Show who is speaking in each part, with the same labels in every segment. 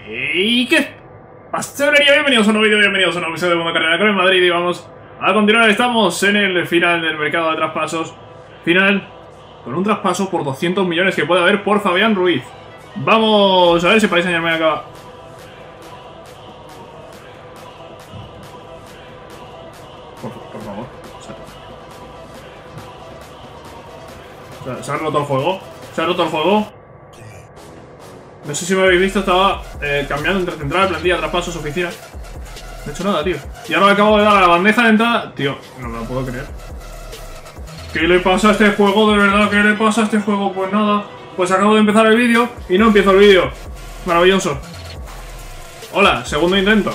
Speaker 1: ¿Y qué? Pastelería, bienvenidos a un nuevo vídeo, bienvenidos a un nuevo episodio de Mundo Carrera con el Madrid. Y vamos a continuar, estamos en el final del mercado de traspasos. Final con un traspaso por 200 millones que puede haber por Fabián Ruiz. Vamos a ver si Paris Saint-Germain acaba. Por favor. Se ha roto el juego. Se ha roto el juego. No sé si me habéis visto, estaba cambiando entre central, plantilla, traspasos, oficina. No he hecho nada, tío. Y ahora me acabo de dar a la bandeja de entrada. Tío, no me lo puedo creer. ¿Qué le pasa a este juego? De verdad, ¿qué le pasa a este juego? Pues nada. Pues acabo de empezar el vídeo y no empiezo el vídeo. Maravilloso. Hola, segundo intento.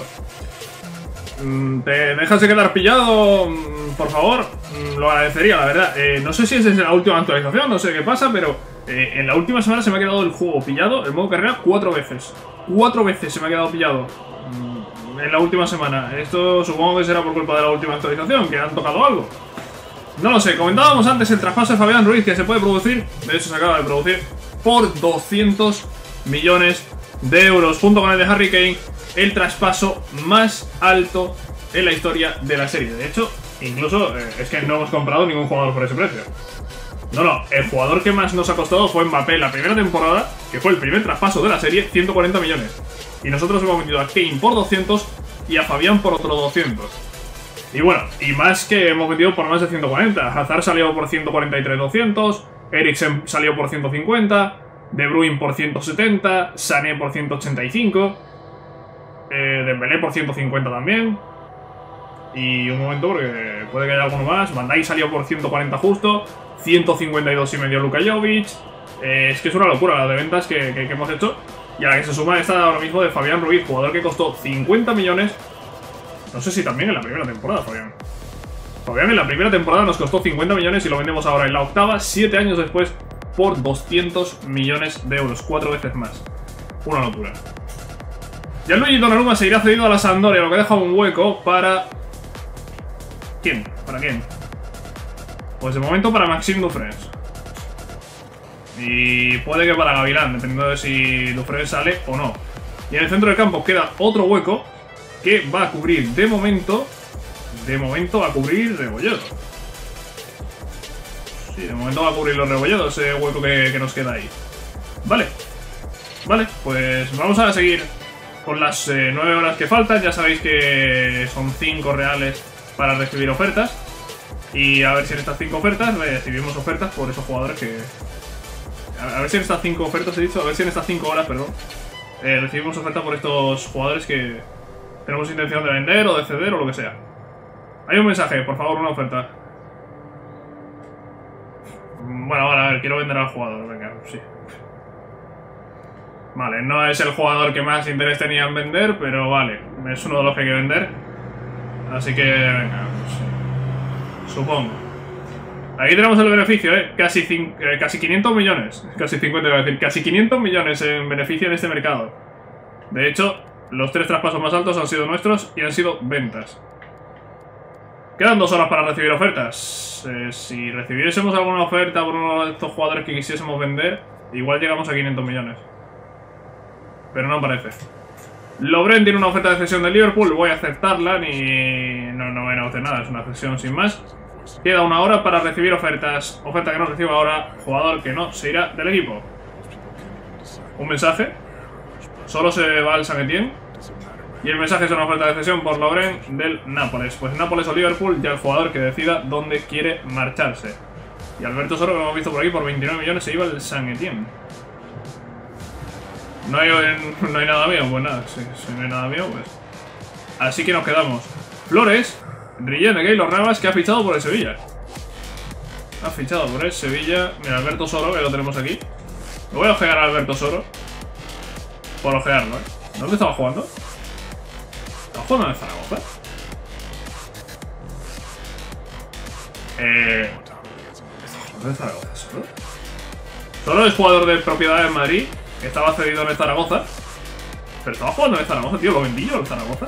Speaker 1: ¿Te dejas de quedar pillado? Por favor, lo agradecería, la verdad. No sé si es la última actualización, no sé qué pasa, pero en la última semana se me ha quedado el juego pillado, el modo carrera, 4 veces. 4 veces se me ha quedado pillado en la última semana. Esto supongo que será por culpa de la última actualización, que han tocado algo. No lo sé, comentábamos antes el traspaso de Fabián Ruiz, que se puede producir, de hecho se acaba de producir, por 200 millones de euros, junto con el de Harry Kane, el traspaso más alto en la historia de la serie. De hecho, incluso es que no hemos comprado ningún jugador por ese precio. No, el jugador que más nos ha costado fue Mbappé en la primera temporada, que fue el primer traspaso de la serie, 140 millones. Y nosotros hemos metido a Kane por 200 y a Fabián por otros 200. Y bueno, y más que hemos metido por más de 140. Hazard salió por 143-200, Eriksen salió por 150, De Bruyne por 170, Sané por 185, Dembélé por 150 también. Y un momento, porque puede que haya alguno más. Van Dijk salió por 140 justo, 152 y medio Luka Jovic. Es que es una locura la de ventas que hemos hecho. Y a la que se suma esta ahora mismo de Fabián Ruiz, jugador que costó 50 millones. No sé si también en la primera temporada, Fabián. Fabián en la primera temporada nos costó 50 millones y lo vendemos ahora en la octava, 7 años después, por 200 millones de euros. 4 veces más. Una locura. Gianluigi Donnarumma se irá cedido a la Sampdoria, lo que deja un hueco para... ¿Quién? ¿Para quién? Pues de momento para Maxime Dufresne. Y puede que para Gavilán, dependiendo de si Dufresne sale o no. Y en el centro del campo queda otro hueco que va a cubrir de momento va a cubrir Rebolledo. Sí, de momento va a cubrir los Rebolledos, ese hueco que nos queda ahí. Vale, pues vamos a seguir con las 9 horas que faltan. Ya sabéis que son 5 reales para recibir ofertas. Y a ver si en estas 5 ofertas recibimos ofertas por esos jugadores que... A ver si en estas 5 ofertas, he dicho, a ver si en estas 5 horas, perdón, recibimos ofertas por estos jugadores que tenemos intención de vender o de ceder o lo que sea. Hay un mensaje, por favor, una oferta. Bueno, vale, a ver, quiero vender al jugador, venga, sí. Vale, no es el jugador que más interés tenía en vender, pero vale, es uno de los que hay que vender. Así que, venga, pues, supongo. Aquí tenemos el beneficio, casi 500 millones. Casi 50, iba a decir, casi 500 millones en beneficio en este mercado. De hecho, los 3 traspasos más altos han sido nuestros y han sido ventas. Quedan 2 horas para recibir ofertas. Si recibiésemos alguna oferta por uno de estos jugadores que quisiésemos vender, igual llegamos a 500 millones. Pero no parece. Lovren tiene una oferta de cesión de Liverpool, voy a aceptarla, no voy a negociar nada, es una cesión sin más. Queda 1 hora para recibir ofertas. Oferta que no recibo ahora, jugador que no se irá del equipo. Un mensaje. Solo se va al Saint-Étienne. Y el mensaje es una oferta de cesión por Lovren del Nápoles. Pues Nápoles o Liverpool, ya el jugador que decida dónde quiere marcharse. Y Alberto Soro, que lo hemos visto por aquí, por 29 millones se iba al Saint-Étienne. No hay nada mío, pues nada, si no hay nada mío, pues... Así que nos quedamos. Flores, Rillén de Keylor Navas, que ha fichado por el Sevilla. Ha fichado por el Sevilla. Mira, Alberto Soro, que lo tenemos aquí. Me voy a ojear a Alberto Soro. Por ojearlo, ¿Dónde estaba jugando? ¿Estaba jugando en Zaragoza? ¿Estaba jugando en Zaragoza Soro? Soro es jugador de propiedad en Madrid. Estaba cedido en el Zaragoza. Pero estaba jugando en el Zaragoza, tío. ¿Lo vendí yo en el Zaragoza?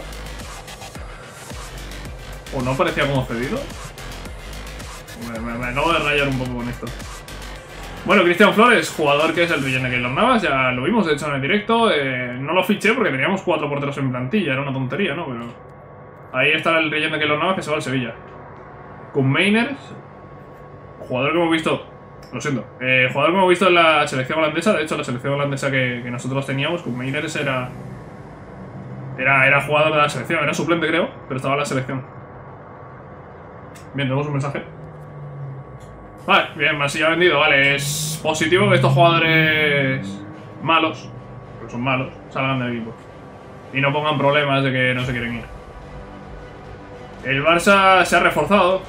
Speaker 1: ¿O no parecía como cedido? Me acabo de rayar un poco con esto. Bueno, Cristian Flores, jugador que es el relleno de Keylor Navas, ya lo vimos de hecho en el directo. No lo fiché porque teníamos 4 porteros en plantilla, era una tontería, ¿no? Pero ahí está el relleno de Keylor Navas que se va al Sevilla. Con Mainers, jugador que hemos visto, lo siento, jugador que hemos visto en la selección holandesa. De hecho, la selección holandesa que nosotros teníamos, con Mainers era jugador de la selección, era suplente creo, pero estaba en la selección. Bien, tenemos un mensaje. Vale, bien, Masilla ha vendido, vale, es positivo que estos jugadores malos, porque son malos, salgan del equipo y no pongan problemas de que no se quieren ir. El Barça se ha reforzado,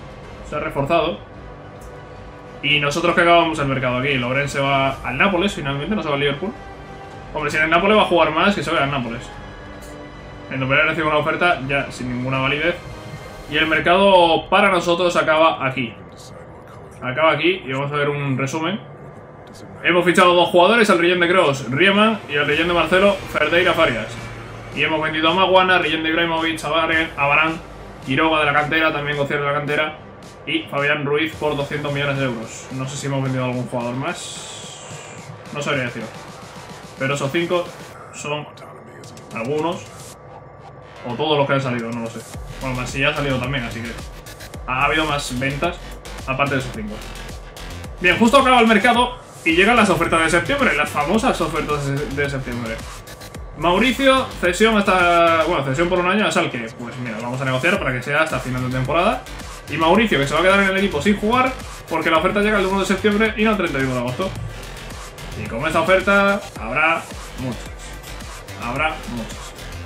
Speaker 1: y nosotros que acabamos el mercado aquí. Lovren se va al Nápoles finalmente, no se va al Liverpool. Hombre, si en el Nápoles va a jugar más, que se vaya al Nápoles. El Nápoles recibe una oferta ya sin ninguna validez. Y el mercado para nosotros acaba aquí. Acaba aquí y vamos a ver un resumen. Hemos fichado 2 jugadores, al Rillén de Kroos, Riemann, y al Rillén de Marcelo, Ferreira Farias. Y hemos vendido a Maguana, Rillén de Ibrahimovic, a Varane, Quiroga de la cantera, también Gocier de la cantera, y Fabián Ruiz por 200 millones de euros. No sé si hemos vendido a algún jugador más. No sabría decir. Pero esos 5 son algunos, o todos los que han salido, no lo sé. Bueno, más si ya ha salido también, así que ha habido más ventas, aparte de esos 5. Bien, justo acaba el mercado y llegan las ofertas de septiembre, las famosas ofertas de septiembre. Mauricio, cesión hasta... bueno, cesión por un año a Schalke. Pues mira, vamos a negociar para que sea hasta final de temporada. Y Mauricio, que se va a quedar en el equipo sin jugar, porque la oferta llega el 1 de septiembre y no el 31 de agosto. Y con esta oferta habrá muchas. Habrá muchas.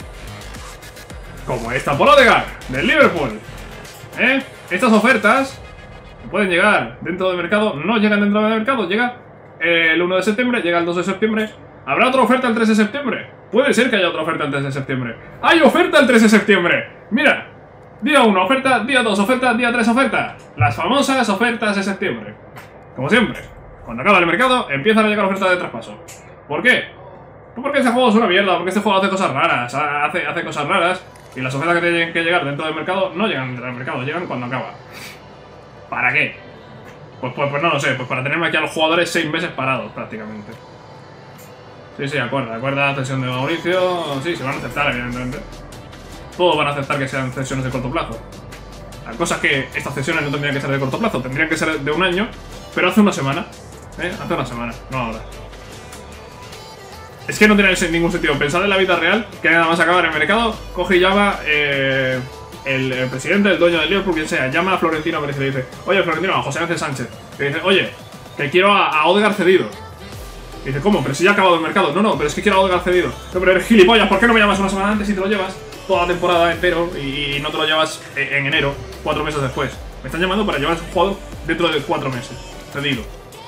Speaker 1: Como esta por Odegaard, del Liverpool. Estas ofertas pueden llegar dentro del mercado, no llegan dentro del mercado, llega el 1 de septiembre, llega el 2 de septiembre. ¿Habrá otra oferta el 3 de septiembre? Puede ser que haya otra oferta el 3 de septiembre. ¡Hay oferta el 3 de septiembre! Mira, día 1 oferta, día 2 oferta, día 3 oferta. Las famosas ofertas de septiembre. Como siempre, cuando acaba el mercado, empiezan a llegar ofertas de traspaso. ¿Por qué? Pues porque este juego es una mierda, porque este juego hace cosas raras, hace cosas raras. Y las ofertas que tienen que llegar dentro del mercado no llegan dentro del mercado, llegan cuando acaba. ¿Para qué? Pues no lo sé, pues para tenerme aquí a los jugadores 6 meses parados prácticamente. Sí, acuerda la cesión de Mauricio. Sí, se van a aceptar, evidentemente. Todos van a aceptar que sean cesiones de corto plazo. La cosa es que estas cesiones no tendrían que ser de corto plazo, tendrían que ser de un año, pero hace una semana. Hace una semana, no ahora. Es que no tiene ningún sentido. Pensad en la vida real, que nada más acabar el mercado, coge y llama el presidente, el dueño del Liverpool, quien sea, llama a Florentino Pérez y le dice: oye, Florentino, a José Ángel Sánchez. Le dice: oye, que quiero a Odegaard cedido. Y dice: ¿cómo? Pero si ya ha acabado el mercado. No, pero es que quiero a Odegaard cedido. No, pero eres gilipollas, ¿por qué no me llamas una semana antes y te lo llevas toda la temporada entero y no te lo llevas en enero, 4 meses después? Me están llamando para llevar ese jugador dentro de 4 meses. Cedido.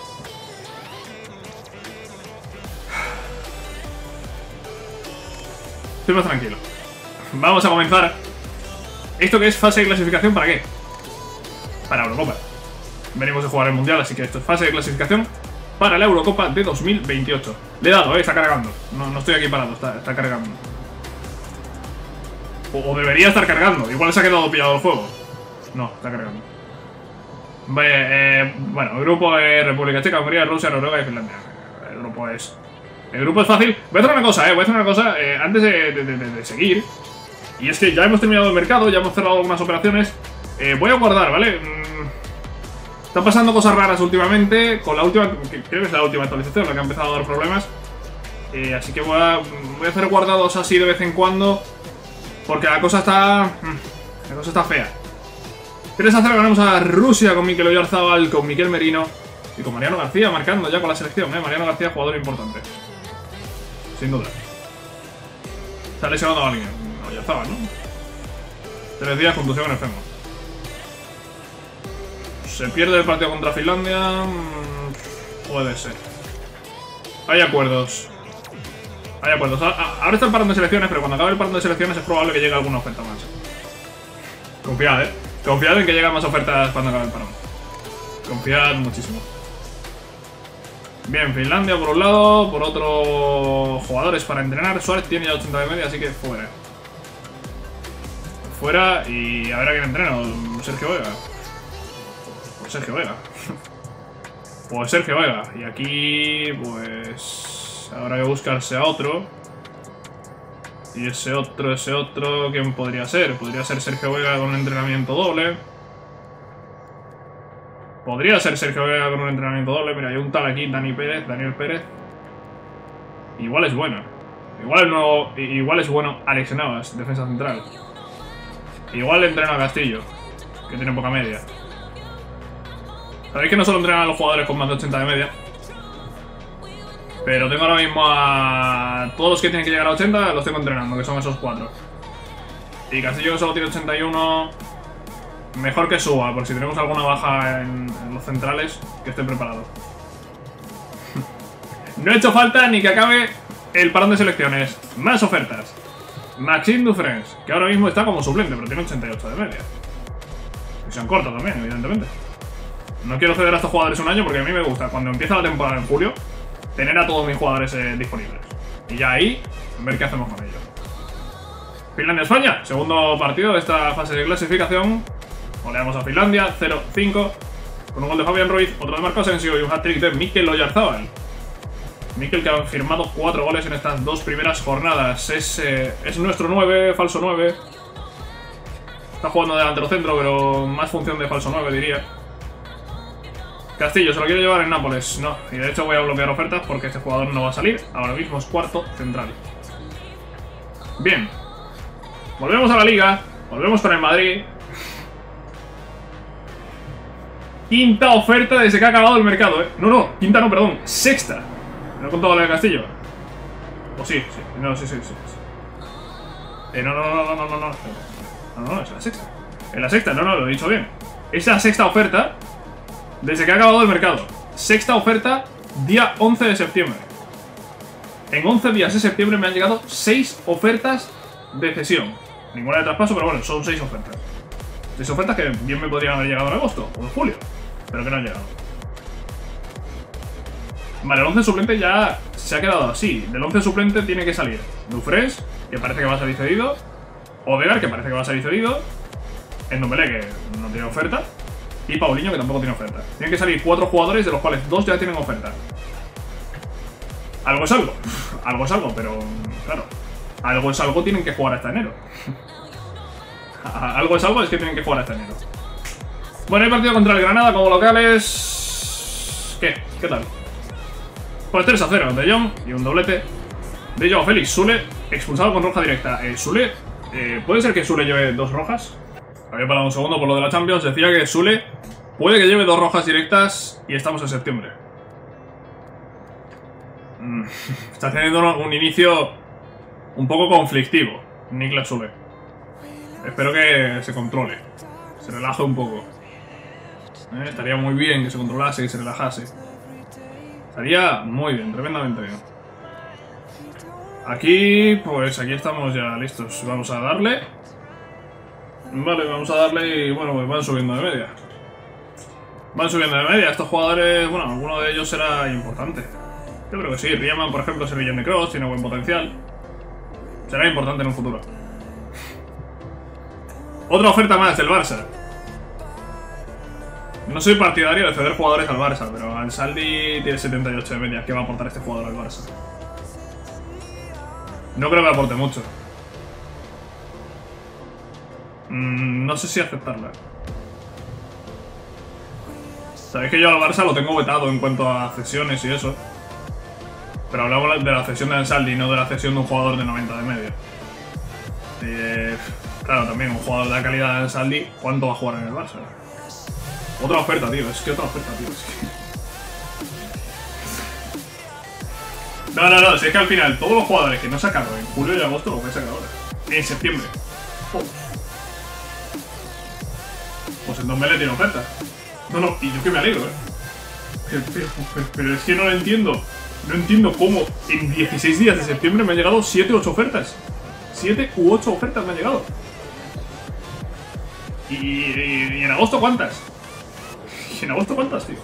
Speaker 1: Estoy más tranquilo. Vamos a comenzar. ¿Esto que es fase de clasificación para qué? Para Eurocopa. Venimos de jugar el Mundial, así que esto es fase de clasificación para la Eurocopa de 2028. Le he dado, está cargando. No estoy aquí parado, está cargando. O debería estar cargando. Igual se ha quedado pillado el juego. No, está cargando. Bueno, el grupo es República Checa, Hungría, Rusia, Noruega y Finlandia. El grupo es fácil. Voy a hacer una cosa, antes de seguir. Y es que ya hemos terminado el mercado, ya hemos cerrado algunas operaciones. Voy a guardar, ¿vale? Están pasando cosas raras últimamente. Con la última, creo que es la última actualización la que ha empezado a dar problemas. Así que voy a hacer guardados así de vez en cuando. Porque la cosa está fea. 3-0 ganamos a Rusia con Mikel Oyarzabal, con Miquel Merino y con Mariano García marcando ya con la selección, Mariano García, jugador importante. Sin duda. Se ha lesionado a alguien. Oyarzabal, ¿no? 3 días contusión en el fémur. Se pierde el partido contra Finlandia. Puede ser. Hay acuerdos. Ahora está el parón de selecciones, pero cuando acabe el parón de selecciones es probable que llegue alguna oferta más. Confiad, Confiad en que llegan más ofertas cuando acabe el parón. Confiad muchísimo. Bien, Finlandia por un lado, por otro jugadores para entrenar. Suárez tiene ya 80 de media, así que fuera. Fuera y a ver a quién entrena. Sergio Vega. Sergio Vega. Pues Sergio Vega. Y aquí, pues... habrá que buscarse a otro. Y ese otro, ¿quién podría ser? Podría ser Sergio Vega con un entrenamiento doble. Podría ser Sergio Vega con un entrenamiento doble. Mira, hay un tal aquí, Daniel Pérez. Igual es bueno. Igual es bueno Alex Navas, defensa central. Igual le entrena a Castillo, que tiene poca media. Sabéis que no solo entrenan a los jugadores con más de 80 de media. Pero tengo ahora mismo a todos los que tienen que llegar a 80, los tengo entrenando, que son esos 4. Y Castillo, que solo tiene 81, mejor que suba, por si tenemos alguna baja en los centrales, que esté preparado. No he hecho falta ni que acabe el parón de selecciones. Más ofertas. Maxime Dufresne, que ahora mismo está como suplente, pero tiene 88 de media. Y se han cortado también, evidentemente. No quiero ceder a estos jugadores un año porque a mí me gusta, cuando empieza la temporada en julio, tener a todos mis jugadores disponibles. Y ya ahí, ver qué hacemos con ellos. Finlandia-España, segundo partido de esta fase de clasificación. Goleamos a Finlandia, 0-5. Con un gol de Fabián Ruiz, otro de Marco Asensio y un hat-trick de Mikel Oyarzábal. Mikel, que ha firmado 4 goles en estas 2 primeras jornadas. Es nuestro 9, falso 9. Está jugando delantero centro, pero más función de falso 9, diría. Castillo, se lo quiere llevar en Nápoles. No, y de hecho voy a bloquear ofertas porque este jugador no va a salir. Ahora mismo es cuarto central. Bien. Volvemos a la Liga. Volvemos con el Madrid. Quinta oferta desde que ha acabado el mercado, ¿eh? No, quinta no, perdón. Sexta. ¿No he contado la de Castillo? ¿O sí? Sí. No, sí. No, es la sexta. Es la sexta, no, lo he dicho bien. Es la sexta oferta desde que ha acabado el mercado. Sexta oferta, día 11 de septiembre. En 11 días de septiembre me han llegado 6 ofertas de cesión. Ninguna de traspaso, pero bueno, son 6 ofertas. 6 ofertas que bien me podrían haber llegado en agosto o en julio, pero que no han llegado. Vale, el 11 suplente ya se ha quedado así. Del 11 suplente tiene que salir Dufresne, que parece que va a salir cedido. Odegaard, que parece que va a salir cedido. Ndombele, que no tiene oferta. Y Paulinho, que tampoco tiene oferta. Tienen que salir 4 jugadores, de los cuales 2 ya tienen oferta. Algo es algo. Algo es algo, pero claro, algo es algo, tienen que jugar hasta enero. Algo es algo, es que tienen que jugar hasta enero. Bueno, hay partido contra el Granada como locales. ¿Qué tal? Pues 3-0, De Jong y un doblete de Joao Félix. Sule expulsado con roja directa. Sule, ¿puede ser que Sule lleve 2 rojas? Había parado un segundo por lo de la Champions. Decía que Sule puede que lleve 2 rojas directas y estamos en septiembre. Está teniendo un inicio un poco conflictivo Niklas Sule. Espero que se controle, se relaje un poco. Estaría muy bien que se controlase, que se relajase. Estaría muy bien, tremendamente bien. Aquí, pues aquí estamos ya listos. Vamos a darle. Vale, vamos a darle y bueno, pues van subiendo de media. Van subiendo de media. Estos jugadores, bueno, alguno de ellos será importante. Yo creo que sí. Riemann, por ejemplo, es el de Cross, tiene buen potencial. Será importante en un futuro. Otra oferta más del Barça. No soy partidario de ceder jugadores al Barça, pero Ansaldi tiene 78 de media. ¿Qué va a aportar este jugador al Barça? No creo que aporte mucho. No sé si aceptarla. Sabéis que yo al Barça lo tengo vetado en cuanto a cesiones y eso. Pero hablamos de la cesión de Ansaldi, no de la cesión de un jugador de 90 de media. Claro, también un jugador de la calidad de Ansaldi, ¿cuánto va a jugar en el Barça? Otra oferta, tío. Es que otra oferta, tío. Es que... No. Si es que al final todos los jugadores que no sacaron en julio y agosto los voy a sacar ahora. En septiembre. Oh. Pues en Ndombele tiene oferta. No, y yo que me alegro, pero es que no lo entiendo. No entiendo cómo en 16 días de septiembre me han llegado 7 u 8 ofertas. 7 u 8 ofertas me han llegado. ¿Y en agosto cuántas? ¿Y en agosto cuántas, tío?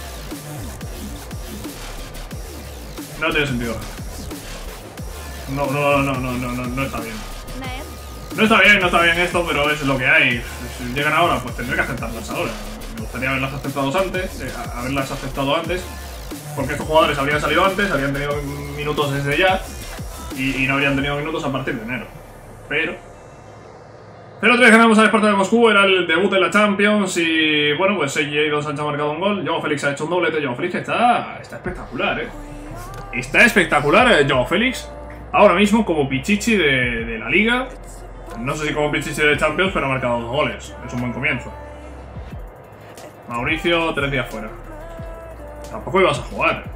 Speaker 1: No tiene sentido. No está bien. No está bien esto, pero es lo que hay. Si llegan ahora, pues tendré que aceptarlas ahora. Me gustaría haberlas aceptado antes, porque estos jugadores habrían salido antes, habrían tenido minutos desde ya y no habrían tenido minutos a partir de enero. Pero 0-3 ganamos al Sparta de Moscú, era el debut en la Champions y bueno, pues Sergi Sánchez ha marcado un gol, Joao Félix ha hecho un doblete, Joao Félix está espectacular, Está espectacular Joao Félix, ahora mismo como Pichichi de la Liga. No sé si como Pichichi de Champions, pero ha marcado 2 goles. Es un buen comienzo. Mauricio, 3 días fuera. Tampoco ibas a jugar.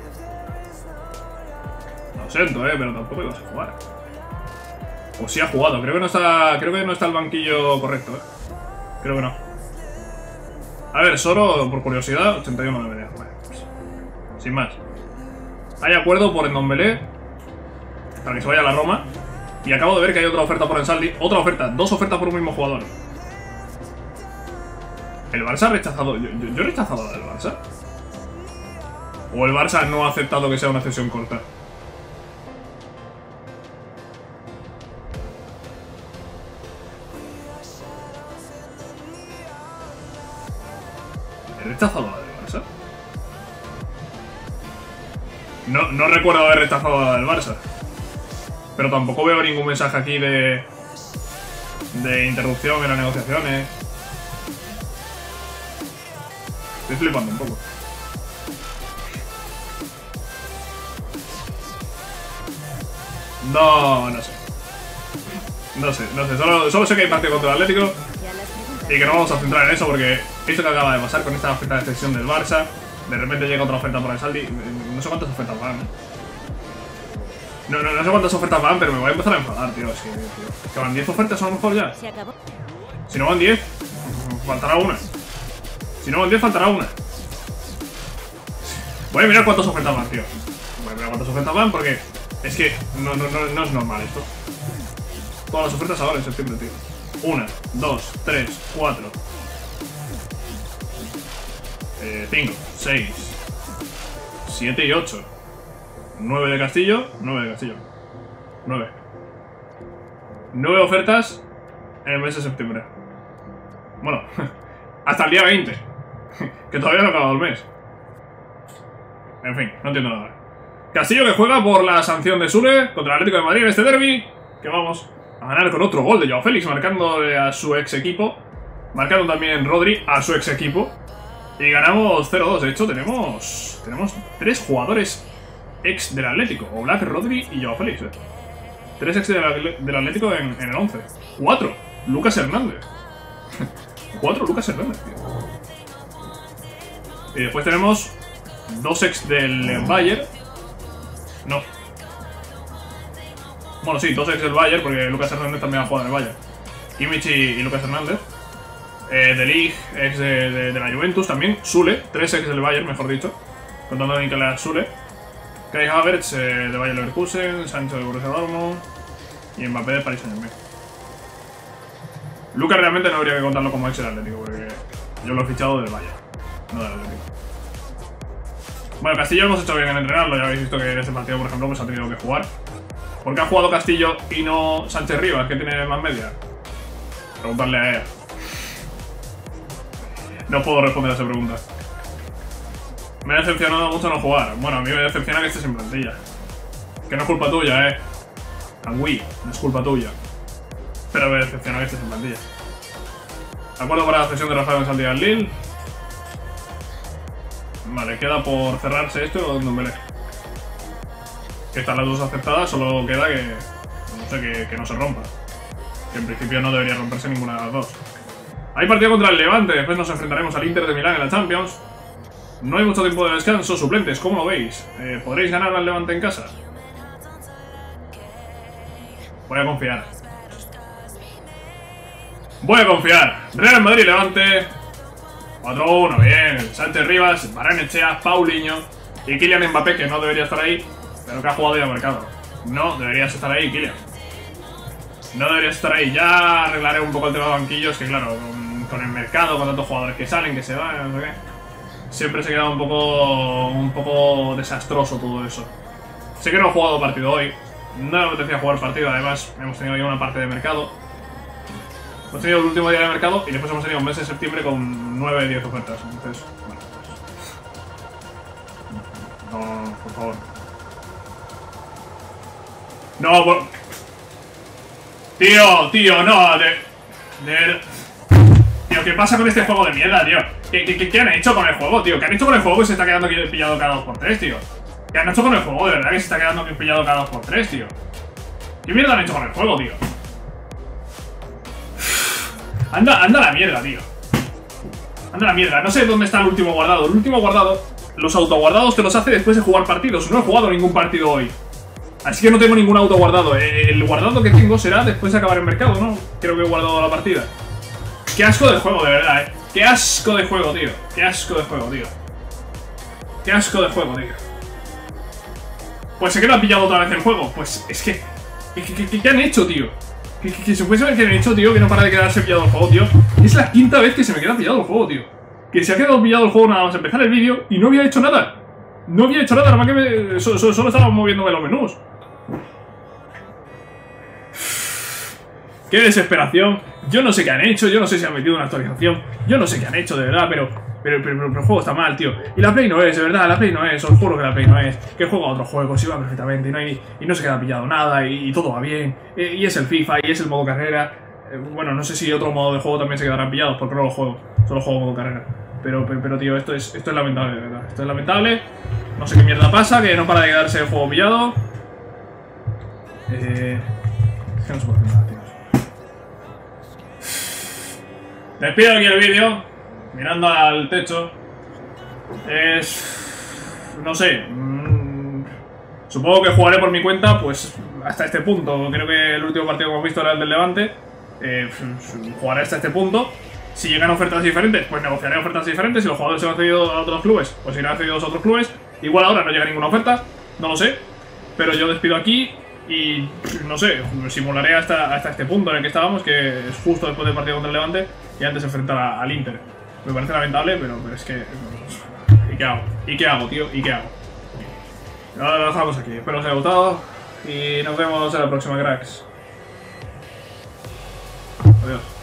Speaker 1: Lo siento, pero tampoco ibas a jugar. O sí ha jugado. Creo que no está el banquillo correcto, Creo que no. A ver, Soro, por curiosidad, 81 de media. Vale, pues, sin más. Hay acuerdo por Ndombele para que se vaya a la Roma. Y acabo de ver que hay otra oferta por Ansaldi. Otra oferta, 2 ofertas por un mismo jugador. ¿El Barça ha rechazado? ¿Yo he rechazado la del Barça? ¿O el Barça no ha aceptado que sea una cesión corta? ¿He rechazado la del Barça? No recuerdo haber rechazado la del Barça. Pero tampoco veo ningún mensaje aquí de interrupción en las negociaciones. Estoy flipando un poco. No sé. No sé. Solo sé que hay partido contra el Atlético y que no vamos a centrar en eso porque esto que acaba de pasar con esta oferta de cesión del Barça, de repente llega otra oferta por el Saldi. No sé cuántas ofertas van, No sé cuántas ofertas van, pero me voy a empezar a enfadar, tío. Es que van 10 ofertas a lo mejor ya. Si no van 10, faltará una. Si no van 10, faltará una. Voy a mirar cuántas ofertas van, tío. Voy a mirar cuántas ofertas van porque es que no es normal esto. Todas las ofertas ahora en septiembre, tío. 1, 2, 3, 4, 5, 6, 7 y 8. 9 de Castillo, 9 de Castillo. 9. 9 ofertas en el mes de septiembre. Bueno, hasta el día 20. Que todavía no ha acabado el mes. En fin, no entiendo nada. Castillo que juega por la sanción de Sule contra el Atlético de Madrid en este derbi. Que vamos a ganar con otro gol de Joao Félix, marcando a su ex equipo. Marcando también Rodri a su ex equipo. Y ganamos 0-2. De hecho, tenemos 3 jugadores ex del Atlético, Oblak, Rodri y Joao Félix, 3 ex del Atlético en el 11. 4, Lucas Hernández. 4, Lucas Hernández, tío. Y después tenemos 2 ex del Bayern. No. Bueno, sí, 2 ex del Bayern, porque Lucas Hernández también ha jugado en el Bayern. Kimmich y Lucas Hernández. De Ligt, ex de la Juventus también. Sule, 3 ex del Bayern, mejor dicho. Contando a Nicolás Sule. Kai Havertz de Bayer Leverkusen, Sancho de Borussia Dortmund y Mbappé de Paris Saint-Germain. Lucas realmente no habría que contarlo como ex del Atlético, porque yo lo he fichado del Bayern, no del Atlético. Bueno, Castillo hemos hecho bien en entrenarlo, ya habéis visto que en este partido, por ejemplo, pues ha tenido que jugar. ¿Por qué ha jugado Castillo y no Sánchez Rivas, que tiene más media? Preguntarle a ella. No puedo responder a esa pregunta. Me ha decepcionado mucho no jugar. Bueno, a mí me decepciona que estés en plantilla. Que no es culpa tuya, Angui, no es culpa tuya. Pero me decepciona que estés en plantilla. ¿De acuerdo para la cesión de Rafael Ansaldi al Lille? Vale, queda por cerrarse esto o Ndombele. Que están las dos aceptadas, solo queda que... No sé, que no se rompa. Que en principio no debería romperse ninguna de las dos. Hay partido contra el Levante, después nos enfrentaremos al Inter de Milán en la Champions. No hay mucho tiempo de descanso, suplentes, ¿cómo lo veis? ¿Podréis ganar al Levante en casa? Voy a confiar. Voy a confiar. Real Madrid, Levante. 4-1, bien. Sánchez Rivas, Barrenechea, Paulinho y Kylian Mbappé, que no debería estar ahí, pero que ha jugado y ha marcado. No deberías estar ahí, Kylian. No deberías estar ahí. Ya arreglaré un poco el tema de banquillos, que claro, con el mercado, con tantos jugadores que salen, que se van, no sé qué. Siempre se queda un poco desastroso todo eso. Sé que no he jugado partido hoy. No me apetecía jugar partido, además hemos tenido ya una parte de mercado. Hemos tenido el último día de mercado y después hemos tenido un mes de septiembre con 9 de 10 ofertas. Entonces, bueno, pues... No, por favor. No, por... Tío, no, Tío, ¿qué pasa con este juego de mierda, tío? ¿Qué han hecho con el juego, tío? ¿Qué han hecho con el juego que se está quedando pillado cada 2x3, tío? ¿Qué han hecho con el juego, de verdad, que se está quedando pillado cada 2x3, tío? ¿Qué mierda han hecho con el juego, tío? Anda a la mierda, tío. Anda a la mierda. No sé dónde está el último guardado. El último guardado, los autoguardados te los hace después de jugar partidos. No he jugado ningún partido hoy, así que no tengo ningún auto guardado. El guardado que tengo será después de acabar el mercado, ¿no? Creo que he guardado la partida. Qué asco de juego, de verdad, Qué asco de juego, tío. Qué asco de juego, tío. Qué asco de juego, tío. Pues sé que lo han pillado otra vez el juego. Pues es que... ¿Qué han hecho, tío? Que se puede saber qué han hecho, tío, que no para de quedarse pillado el juego, tío. Es la quinta vez que se me queda pillado el juego, tío. Que se ha quedado pillado el juego nada más empezar el vídeo y no había hecho nada. No había hecho nada, nada más que solo estaba moviéndome los menús. Qué desesperación. Yo no sé qué han hecho, yo no sé si han metido una actualización. Yo no sé qué han hecho, de verdad, pero el juego está mal, tío. Y la Play no es, de verdad, la Play no es. Os juro que la Play no es. Que juega a otros juegos, y va perfectamente, y no se queda pillado nada, y todo va bien. Y es el FIFA, y es el modo carrera. Bueno, no sé si otro modo de juego también se quedarán pillados, porque no lo juego. Solo juego modo carrera. Pero tío, esto es lamentable, de verdad. Esto es lamentable. No sé qué mierda pasa, que no para de quedarse el juego pillado. Es que no se puede hacer nada, tío. Despido aquí el vídeo, mirando al techo. No sé. Supongo que jugaré por mi cuenta, pues hasta este punto. Creo que el último partido que hemos visto era el del Levante. Jugaré hasta este punto. Si llegan ofertas diferentes, pues negociaré ofertas diferentes. Si los jugadores se han cedido a otros clubes, pues irán cedidos a otros clubes. Igual ahora no llega ninguna oferta, no lo sé. Pero yo despido aquí y no sé, simularé hasta este punto en el que estábamos, que es justo después del partido contra el Levante y antes de enfrentar al Inter. Me parece lamentable, pero es que... ¿Y qué hago? ¿Y qué hago, tío? ¿Y qué hago? Ahora lo dejamos aquí. Espero que os haya gustado y nos vemos en la próxima, cracks. Adiós.